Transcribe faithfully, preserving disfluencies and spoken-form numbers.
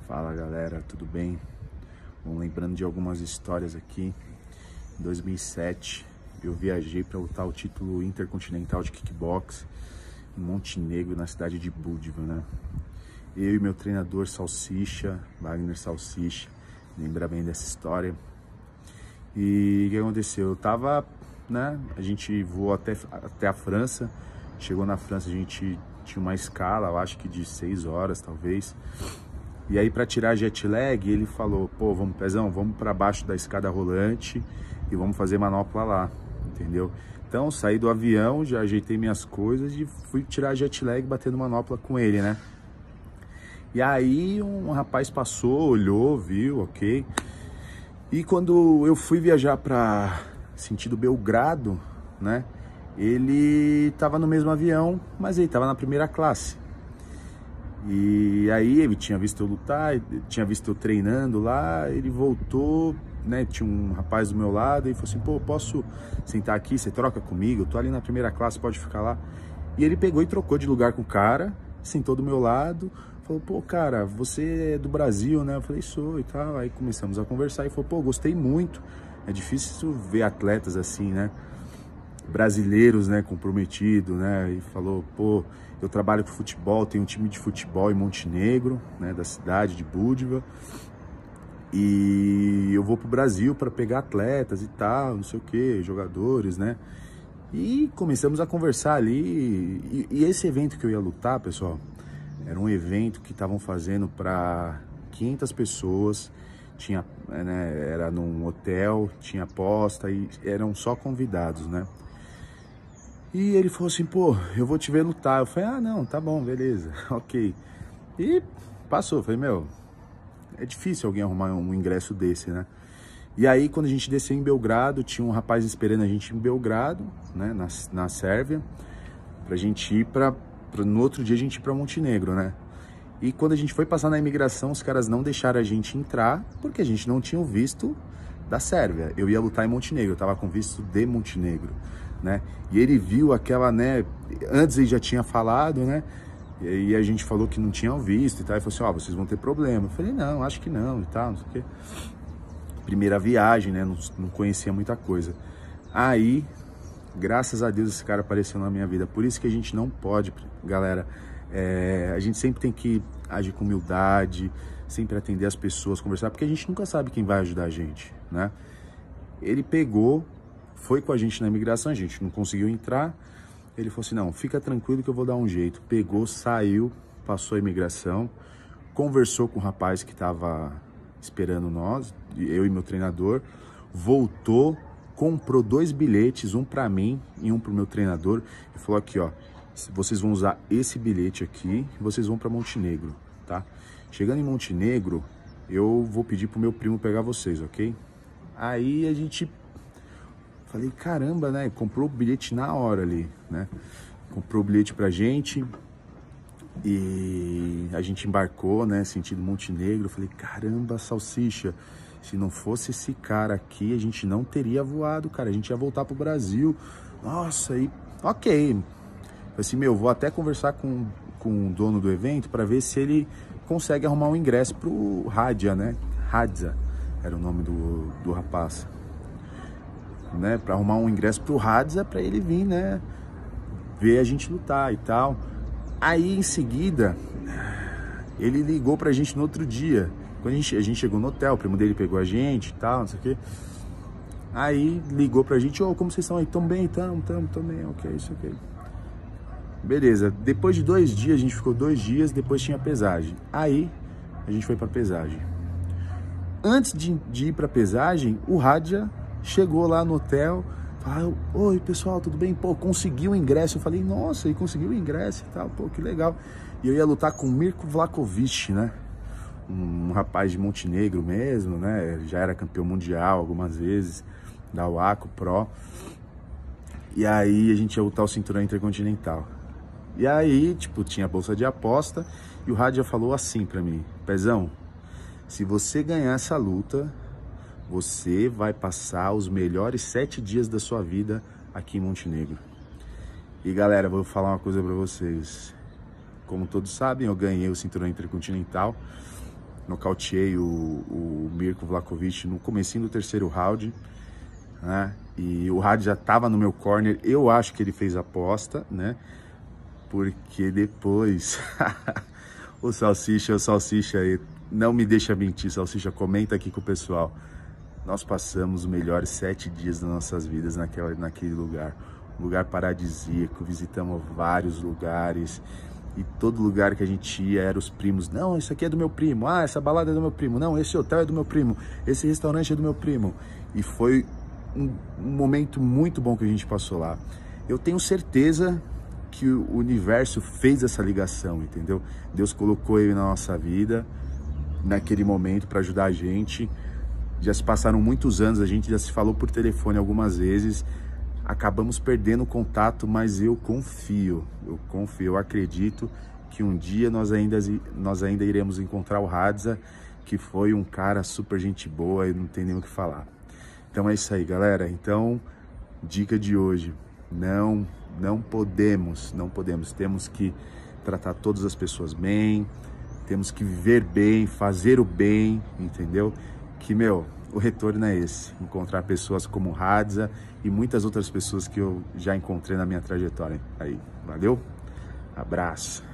Fala galera, tudo bem? Bom, lembrando de algumas histórias aqui. Em dois mil e sete eu viajei para lutar o título intercontinental de kickbox em Montenegro, na cidade de Budva, né? Eu e meu treinador Salsicha, Wagner Salsicha, lembra bem dessa história. E o que aconteceu? Eu tava, né? A gente voou até, até a França. Chegou na França, a gente tinha uma escala, eu acho que de seis horas, talvez. E aí, para tirar jet lag, ele falou, pô, vamos, Pezão, vamos para baixo da escada rolante e vamos fazer manopla lá, entendeu? Então, saí do avião, já ajeitei minhas coisas e fui tirar jet lag batendo manopla com ele, né? E aí, um rapaz passou, olhou, viu, ok. E quando eu fui viajar para sentido Belgrado, né? Ele tava no mesmo avião, mas ele tava na primeira classe. E aí ele tinha visto eu lutar, tinha visto eu treinando lá, ele voltou, né, tinha um rapaz do meu lado e falou assim, pô, posso sentar aqui, você troca comigo, eu tô ali na primeira classe, pode ficar lá. E ele pegou e trocou de lugar com o cara, sentou do meu lado, falou, pô, cara, você é do Brasil, né? Eu falei, sou e tal. Aí começamos a conversar e falou, pô, gostei muito, é difícil ver atletas assim, né, brasileiros, né, comprometido, né, e falou, pô, eu trabalho com futebol, tenho um time de futebol em Montenegro, né, da cidade de Budva, e eu vou pro Brasil para pegar atletas e tal, não sei o que, jogadores, né, e começamos a conversar ali, e, e esse evento que eu ia lutar, pessoal, era um evento que estavam fazendo para quinhentas pessoas, tinha, né, era num hotel, tinha aposta e eram só convidados, né. E ele falou assim, pô, eu vou te ver lutar. Eu falei, ah, não, tá bom, beleza, ok. E passou, falei, meu, é difícil alguém arrumar um ingresso desse, né? E aí, quando a gente desceu em Belgrado, tinha um rapaz esperando a gente em Belgrado, né, na, na Sérvia, pra gente ir pra, pra, no outro dia a gente ir pra Montenegro, né? E quando a gente foi passar na imigração, os caras não deixaram a gente entrar, porque a gente não tinha o visto da Sérvia. Eu ia lutar em Montenegro, eu tava com visto de Montenegro, né? E ele viu aquela, né, antes ele já tinha falado, né, e aí a gente falou que não tinha visto e tal, e falou assim, ó, oh, vocês vão ter problema. Eu falei, não, acho que não e tal, não sei o quê. Primeira viagem, né, não, não conhecia muita coisa. Aí, graças a Deus, esse cara apareceu na minha vida. Por isso que a gente não pode, galera, é, a gente sempre tem que agir com humildade, sempre atender as pessoas, conversar, porque a gente nunca sabe quem vai ajudar a gente, né? Ele pegou, foi com a gente na imigração, a gente não conseguiu entrar. Ele falou assim, não, fica tranquilo que eu vou dar um jeito. Pegou, saiu, passou a imigração, conversou com o rapaz que estava esperando nós, eu e meu treinador, voltou, comprou dois bilhetes, um para mim e um para o meu treinador, e falou aqui, ó, vocês vão usar esse bilhete aqui e vocês vão para Montenegro, tá? Chegando em Montenegro, eu vou pedir pro meu primo pegar vocês, ok? Aí a gente... Falei, caramba, né? Comprou o bilhete na hora ali, né? Comprou o bilhete pra gente e a gente embarcou, né? Sentido Montenegro. Falei, caramba, Salsicha, se não fosse esse cara aqui, a gente não teria voado, cara. A gente ia voltar pro Brasil. Nossa, e ok. Falei assim, meu, vou até conversar com, com o dono do evento para ver se ele consegue arrumar um ingresso pro Radja, né? Radja era o nome do, do rapaz. Né, para arrumar um ingresso pro Radja para ele vir, né, ver a gente lutar e tal. Aí em seguida ele ligou pra gente no outro dia. Quando a gente, a gente chegou no hotel, o primo dele pegou a gente e tal, não sei o que. Aí ligou pra gente, ô, oh, como vocês estão aí? Tão bem, tamo, tamo, tamo bem, ok, isso ok. Beleza, depois de dois dias, a gente ficou dois dias, depois tinha pesagem. Aí a gente foi pra pesagem. Antes de, de ir pra pesagem, o Radja chegou lá no hotel, falou, oi pessoal, tudo bem? Pô, conseguiu o ingresso. Eu falei, nossa, ele conseguiu o ingresso e tal, pô, que legal. E eu ia lutar com o Mirko Vlahovic, né? Um, um rapaz de Montenegro mesmo, né? Já era campeão mundial algumas vezes, da Waco Pro. E aí a gente ia lutar o cinturão intercontinental. E aí, tipo, tinha bolsa de aposta e o Radja falou assim pra mim, Pezão, se você ganhar essa luta, você vai passar os melhores sete dias da sua vida aqui em Montenegro. E galera, vou falar uma coisa pra vocês. Como todos sabem, eu ganhei o cinturão intercontinental. nocauteei o, o Mirko Vlahovic no comecinho do terceiro round, né? E o Radja já tava no meu corner, eu acho que ele fez a aposta, né? Porque depois o Salsicha, o Salsicha, não me deixa mentir, Salsicha, comenta aqui com o pessoal. Nós passamos os melhores sete dias das nossas vidas naquela, naquele lugar. Um lugar paradisíaco, visitamos vários lugares. E todo lugar que a gente ia era os primos. Não, isso aqui é do meu primo. Ah, essa balada é do meu primo. Não, esse hotel é do meu primo. Esse restaurante é do meu primo. E foi um, um momento muito bom que a gente passou lá. Eu tenho certeza que o universo fez essa ligação, entendeu? Deus colocou ele na nossa vida, naquele momento, para ajudar a gente. Já se passaram muitos anos, a gente já se falou por telefone algumas vezes, acabamos perdendo o contato, mas eu confio, eu confio, eu acredito que um dia nós ainda, nós ainda iremos encontrar o Radza, que foi um cara super gente boa e não tem nem o que falar. Então é isso aí, galera. Então, dica de hoje, não, não podemos, não podemos, temos que tratar todas as pessoas bem, temos que viver bem, fazer o bem, entendeu? Que, meu, o retorno é esse, encontrar pessoas como Radza e muitas outras pessoas que eu já encontrei na minha trajetória aí. Valeu? Abraço!